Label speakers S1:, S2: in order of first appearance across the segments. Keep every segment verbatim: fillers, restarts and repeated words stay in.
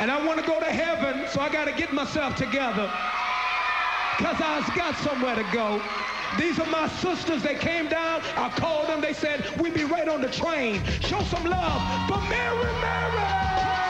S1: And I want to go to heaven, so I got to get myself together, because I've got somewhere to go. These are my sisters. They came down. I called them. They said, we'll be right on the train. Show some love for Mary, Mary.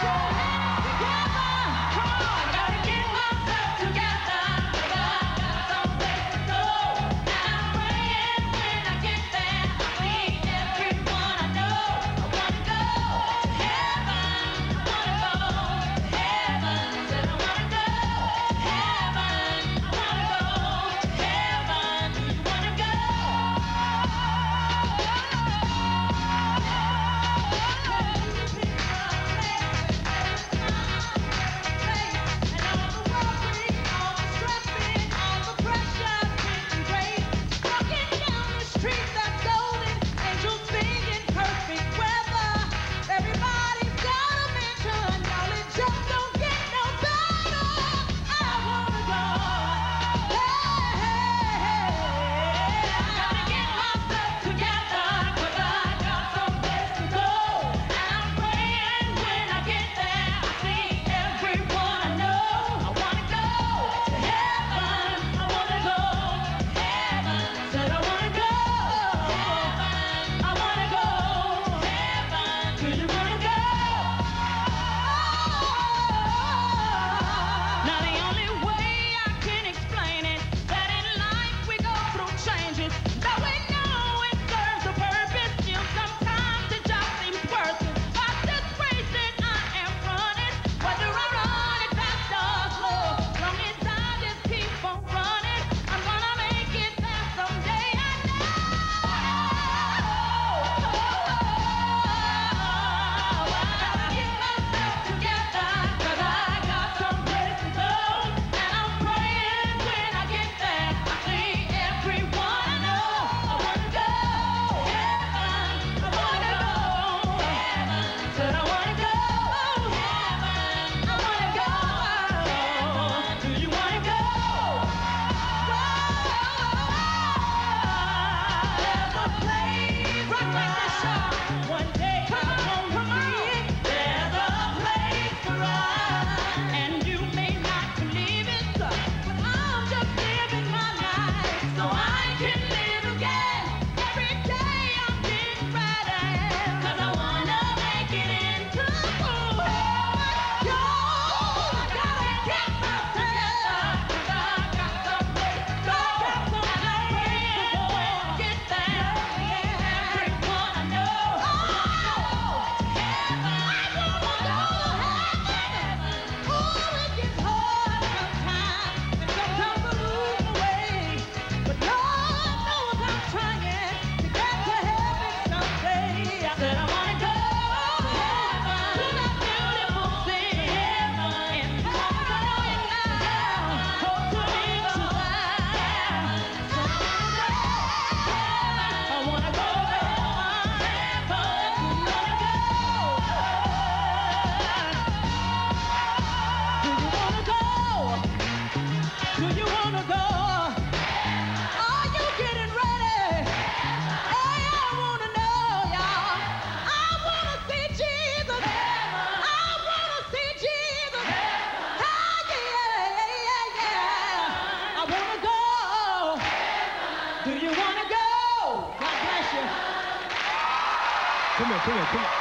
S1: Come here, come here, come here.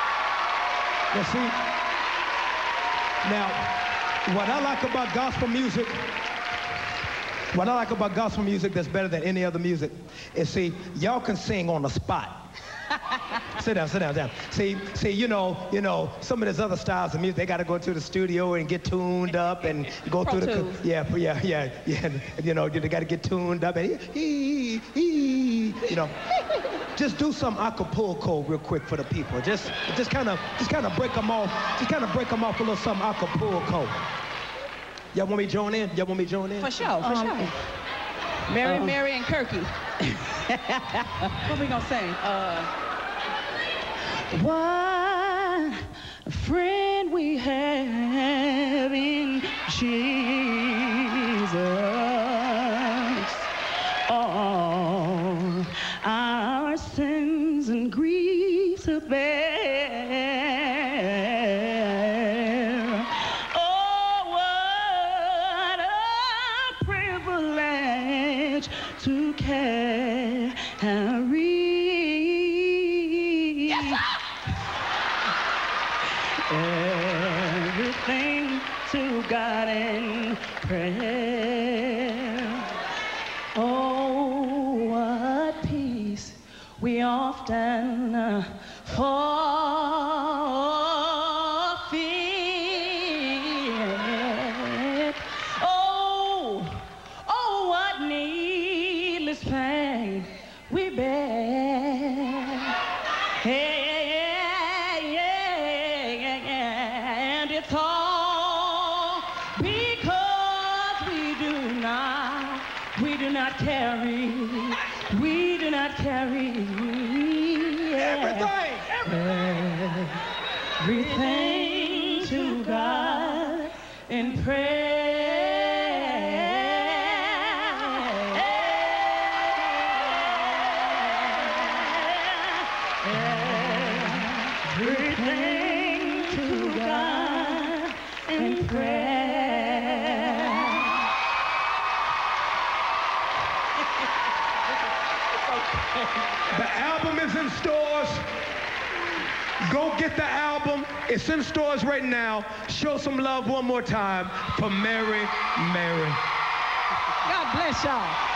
S1: Now see, now, what I like about gospel music, what I like about gospel music that's better than any other music is, see, y'all can sing on the spot. Sit down, sit down, down. See, see, you know, you know, some of these other styles of music, they got to go to the studio and get tuned up and go
S2: Pro
S1: through the,
S2: Tools.
S1: yeah, yeah, yeah, yeah. You know, they got to get tuned up and, he, he, you know. Just do some Acapulco real quick for the people. Just, just kind of, just kind of break them off. Just kind of break them off a little something Acapulco. Y'all want me to join in? Y'all want me to join in?
S2: For sure, for
S3: Um,
S2: sure. Mary,
S3: um,
S2: Mary, and Kirky.
S3: What we gonna sing?
S2: Uh,
S3: What a friend we have in Jesus. All our sins and griefs to bear. everything to God in prayer. Oh, what peace we often uh, forfeit. Oh, oh, what needless pain we bear. Yeah, yeah, yeah, and it's all because we do not, we do not carry, we do not carry
S1: Everything,
S3: everything, everything to God in prayer. Everything to God in prayer.
S1: The album is in stores. Go get the album. It's in stores right now. Show some love one more time for Mary Mary.
S3: God bless y'all.